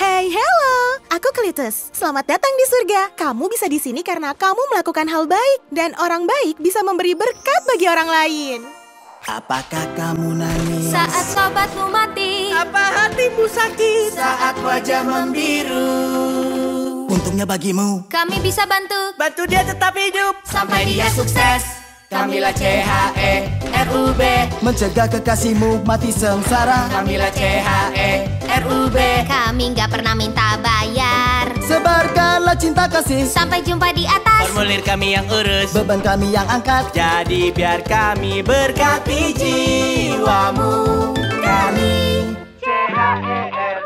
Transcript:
Hey, hello! Aku Klitus. Selamat datang di surga. Kamu bisa di sini karena kamu melakukan hal baik. Dan orang baik bisa memberi berkat bagi orang lain. Apakah kamu nangis saat sobatmu mati? Apa hatimu sakit saat wajah membiru? Untungnya bagimu Kami bisa bantu bantu dia tetap hidup sampai dia sukses. Kamilah CHERUB, mencegah kekasihmu mati sengsara. Kamilah CHERUB, Kami nggak pernah minta bayar. sebarkanlah cinta kasih. Sampai jumpa di atas. Formulir kami yang urus, Beban kami yang angkat. jadi biar kami berkati jiwamu. Kami CHERUB.